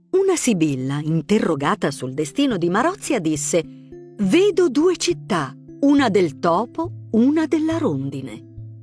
Una sibilla, interrogata sul destino di Marozia, disse: «Vedo due città, una del topo, una della rondine».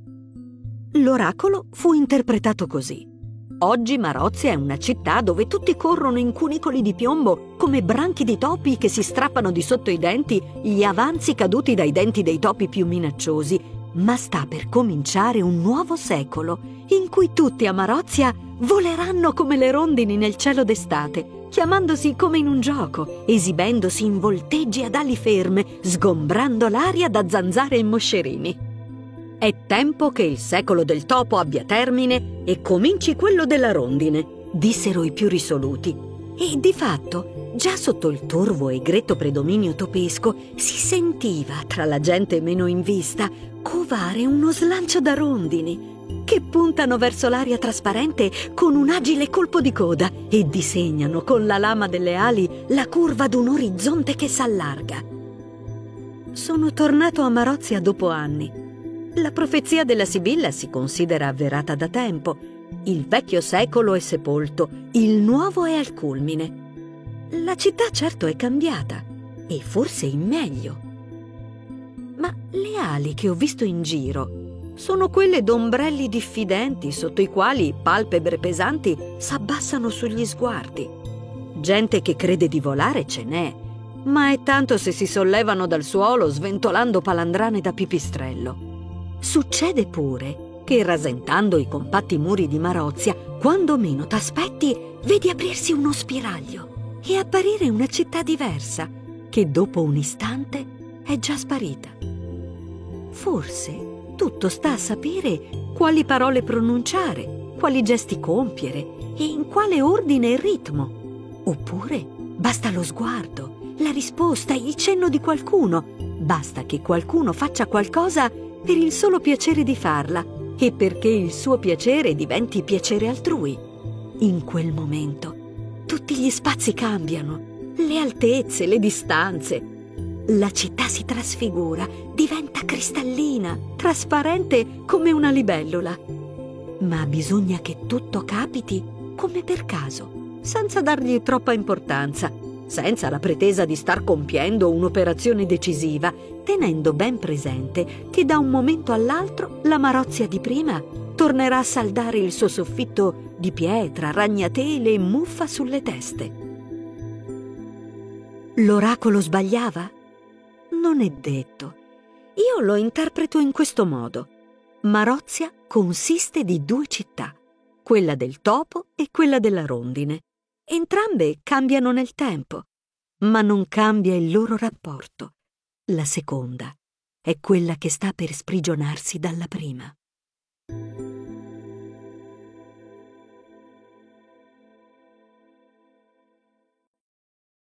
L'oracolo fu interpretato così: oggi Marozia è una città dove tutti corrono in cunicoli di piombo come branchi di topi che si strappano di sotto i denti gli avanzi caduti dai denti dei topi più minacciosi, ma sta per cominciare un nuovo secolo in cui tutti a Marozia voleranno come le rondini nel cielo d'estate, chiamandosi come in un gioco, esibendosi in volteggi ad ali ferme, sgombrando l'aria da zanzare e moscerini. È tempo che il secolo del topo abbia termine e cominci quello della rondine, dissero i più risoluti. E di fatto, già sotto il torvo e gretto predominio topesco, si sentiva tra la gente meno in vista covare uno slancio da rondini che puntano verso l'aria trasparente con un agile colpo di coda e disegnano con la lama delle ali la curva d'un orizzonte che s'allarga. Sono tornato a Marozia dopo anni. La profezia della Sibilla si considera avverata da tempo. Il vecchio secolo è sepolto, il nuovo è al culmine. La città certo è cambiata, e forse in meglio. Ma le ali che ho visto in giro sono quelle d'ombrelli diffidenti sotto i quali palpebre pesanti s'abbassano sugli sguardi. Gente che crede di volare ce n'è, ma è tanto se si sollevano dal suolo sventolando palandrane da pipistrello. Succede pure che, rasentando i compatti muri di Marozia, quando meno t'aspetti, vedi aprirsi uno spiraglio e apparire una città diversa, che dopo un istante è già sparita. Forse tutto sta a sapere quali parole pronunciare, quali gesti compiere e in quale ordine e ritmo. Oppure basta lo sguardo, la risposta, il cenno di qualcuno. Basta che qualcuno faccia qualcosa per il solo piacere di farla e perché il suo piacere diventi piacere altrui. In quel momento tutti gli spazi cambiano, le altezze, le distanze. La città si trasfigura, diventa cristallina, trasparente come una libellula. Ma bisogna che tutto capiti come per caso, senza dargli troppa importanza, senza la pretesa di star compiendo un'operazione decisiva, tenendo ben presente che da un momento all'altro la Marozia di prima tornerà a saldare il suo soffitto di pietra, ragnatele e muffa sulle teste. L'oracolo sbagliava? Non è detto. Io lo interpreto in questo modo. Marozia consiste di due città, quella del topo e quella della rondine. Entrambe cambiano nel tempo, ma non cambia il loro rapporto. La seconda è quella che sta per sprigionarsi dalla prima.